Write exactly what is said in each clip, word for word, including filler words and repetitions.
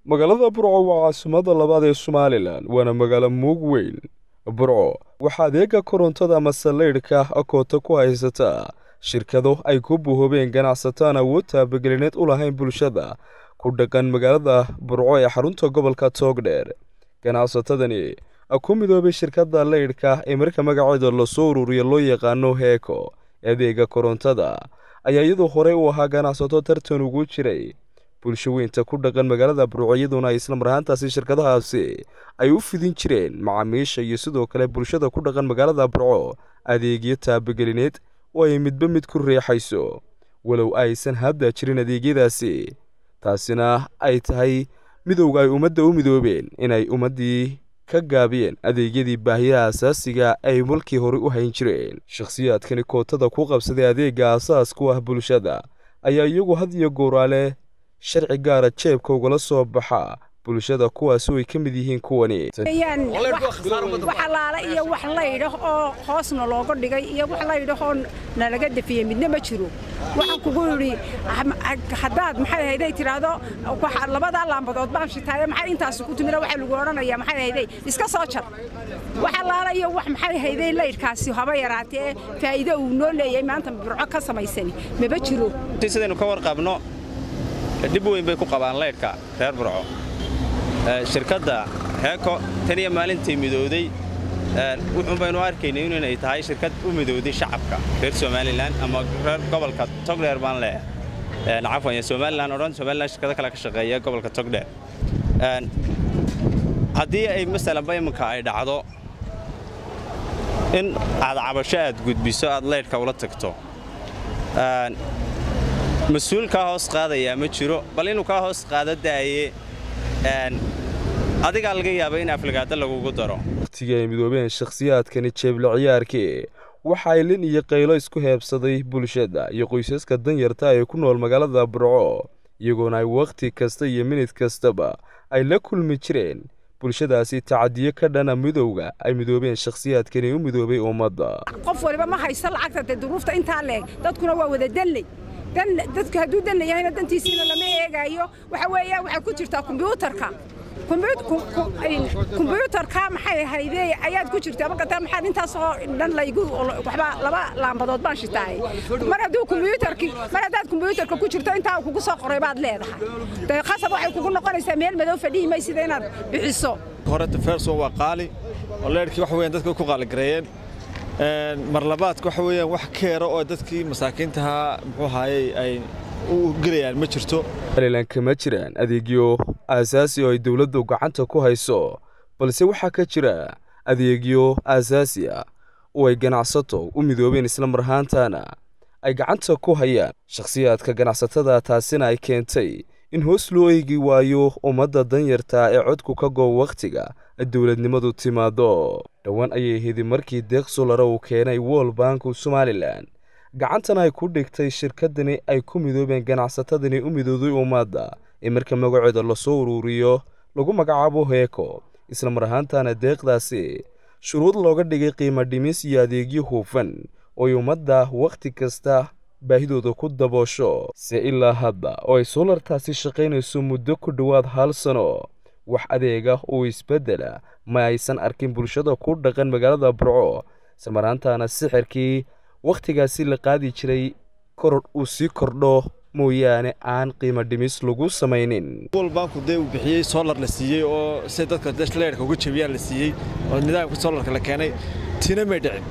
magaalada Burco waa caasimadda labaad ee Somaliland waana magaalo mug weyn. Burco waxaa adeega korontada ama saleedhka akoonto ku haysata shirkado ay ku buuhoobeen ganacsataan awood taabagelineed u lahayn bulshada ku dhaqan magaalada Burco ee xarunta gobolka Togdheer. Ganacsatadani ku midoobay shirkadda leedhka ee marka magaceeda la soo ururiyo loo yaqaano Heeko. Adeega korontada ayaa iyadoo hore u ahaa ganacsato tartan ugu jiray bulsho weynta ku dhaqan magaalada Burco iyaduna isla marhaantaasi shirkadahaasi ay u fidin jireen macaamiisha iyo sidoo kale bulshada ku dhaqan magaalada Burco adeegyo taabagelineed oo ay midba mid ku reexayso walow aysan hadda jirin adeegyadaasi taasina ay tahay midowga ay ummadda u midoobeen inay ummadii ka gaabiyeen adeegyadii baahiyaha asaasiga ay mulkii hore u hayn jireen. Shakhsiyaadkani kootada ku qabsaday adeega asaas ku ah bulshada ayaa iyagu had iyo gooraale sharci gaara jeebka ugala soo baxa bulshada kuwaas oo ay ka mid yihiin kuwani waxa laala iyo wax la yiraahdo oo hoosna looga dhigay iyo wax la yiraahdo nalaga dafiyay midna ma jiro waxaan kugu yiri hadaad maxay hayday tiraado waxa labada lambadood baan shitaay maxay intaas ku timira waxa lagu oranayaa maxay hayday iska soo jar waxa laala iyo wax maxay hayday leerkaasi haba yaraatee faa'iido uu noo leeyahay maanta Burco ka samaysani ma jiro sidaynu ka warqabno dib weyn bay ku qabaan leerka reer Burco shirkadda Heeko tan iyo maalintii midowday wuxuu baynu arkaynay inay tahay shirkad u midowday shacabka reer Somaliland ama reer gobolka Togdheer baan leeyahay nacafan ya Somaliland oran Somaliland shirkada kale ka shaqeeya gobolka Togdheer haddii ay mesela baymanka ay dhacdo in aad cabasho aad gudbiso aad leerka ula tagto mas'uulka hoos qaadaya ma jiro bal inuu ka hoos qaado daaye adiga laga yaabay in aflagaada lagu daro waqtiga ay midoobeen shakhsiyaadkani jeebla ciyaarkii waxa ay lin iyo qaylo isku heebsaday bulshada iyo qoysaska danyarta ee ku nool magaalada Burco iyagoona ay waqti kasta iyo minid kastaba ay la kulmi jireen bulshadaasi tacadiyo ka dhana midowga ay midoobeen shakhsiyaadkani u midoobay ummadda qof waliba ma haysan lacagta duruufta inta leeg dadkuna waa wada dalay dan dadka haduu danayayna dantiisina lama eegayo waxa weeyaa waxa ku jirta kombiyuutarka kombiyuutarka maxay hayday ayaad ku jirtaa marka taa maxaa intaas oo dhan laygu waxba laba laambadood baan shitaay mar haduu kombiyuutarki mar hadaad kombiyuutarka ku jirto inta kugu soo qoray baad leedahay qasab waxay kugu noqonaysaa meel madow fadhiimay sida inaad bixiso hore tafarso waa qaali oo leerkii wax weyn dadka ku qaali gareeyeen mar labaad waxa weeyaan wax keero oo dadkii masaakiinta muxuu haayay ay u galayaan ma jirto Somaliland kama jiraan adeegyo asaasi oo ay dawladdu gacanta ku hayso balse waxa ka jira adeegyo asaasi ah oo ay ganacsato u midoobeen isla marhaantana ay gacanta ku hayaan shakhsiyaadka ganacsatada taasina ay keentay in hoos loo eegi waayo ummadda danyarta ee codku ka goob waqtiga dawladnimadu timaado dhawaan ayay hidi markii deeq solar uu keenay World Bank Somaliland gacantana ay ku dhigtay shirkadani ay ku midoobeen ganacsatadani u midowday ummadda ee marka magaceeda la soo ururiyo lagu magacaabo Heeko isla marhaantana deeqdaasi shuruud looga dhigay qiimo dhimis iyo adeegyo hufan oo ummadda waqti kasta baahidooda ku daboosho si ilaa hadda oo ay solartaasi shaqaynayso muddo ku dhawaad hal sano wax adeega oo isbedela ma aysan arkin bulshada ku dhaqan magaalada Burco samaraantana sixirkii waqtigaasi la qaadi jiray koror uu si kordho mooyaane aan qiimo dhimis lagu samaynin World Bank uu deew bixiyay solar la siiyay oo si dadka leerka uga jabiyaan la siiyay oo nidaamka solarka la keenay tina ma dhicin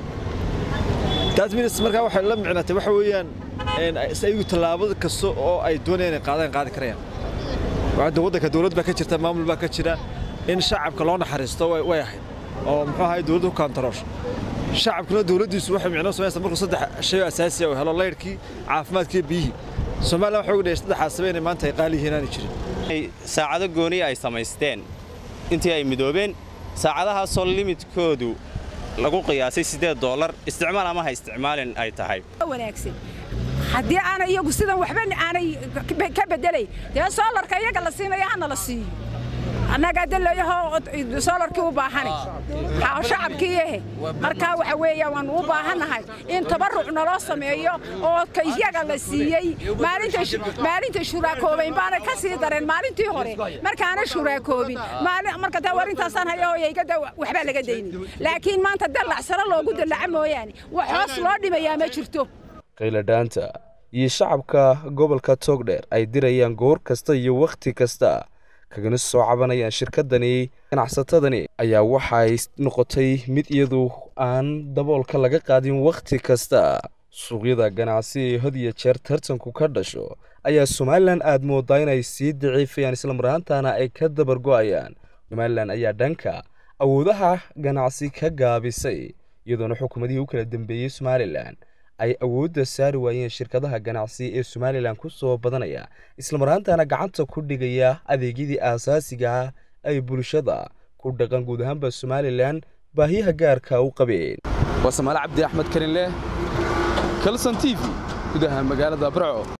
taasmiis markaa waxa la micnaatay waxa weeyaan in ay talaabada kasto oo ay doonayaan qaadaan qaadi karayaan waxa waddanka dawladda ka jirta maamul baa ka jira in shacabka loo naxariisto way ahayd oo muxuu ahay dawladdu control shacabkuna dawladdiisu waxa micno sameeyay markuu saddex shay asaasi ah oo helo leerkii caafimaadkii biyi Soomaaliya waxa ugu dheeyay saddex sameeyay maanta ay qaali yihiin aan jirin saacado gooni ay samaysteen intii ay midoobeen saacadaha soo limitskoodu lagu qiyaasay siddeed dollar isticmaal ama ha isticmaalin ay tahay wanaagsan haddii aan iyagu sidan waxba aanay ka bedelay yaa solarka iyaga la siinayo ana la siiyo annaga dalayaho solarkii u baahanay haa shacabkii markaa waxa weeyaan waan u baahanahay in tabaruc naloo sameeyo oo kayyaga la siiyay maalinta maalinta shuraakoobay baana ka sii dareen maalintii hore markaana shuraakoobin maalin marka taa warintaasaan hayo iyaga waxba laga deeynin laakiin maanta dalac sare loogu dalaca mooyaan wax hoos loo dhimayaa ma jirto qayla dhaanta iyo shacabka gobolka Togdheer ay dirayaan goor kasta iyo waqti kasta kagana soo cabanayaan shirkadani ganacsatadani ayaa waxay noqotay mid iyadu aan daboolka laga qaadin waqti kasta suuqyada ganacsi ee hadiya jeer tartanku ka dhasho ayaa Somaliland aad moodaa inay sii daciifayaan isla markaana ay ka dabar go'ayaan Somaliland ayaa dhanka awoodaha ganacsi ka gaabisay iyadoo xukuumadii u kala dambeeyay Somaliland ay awoodda saari waayeen shirkadaha ganacsi ee Somaliland ku soo badanaya isla markaana gacanta ku dhigaya adeegyadii aasaasiga ah ay bulshada ku dhaqan guud ahaan Somaliland baahiyaha gaarka u qabeen Wasamaal Cabdi Axmed Karin leh Kalson T V gudaha magaalada Burco.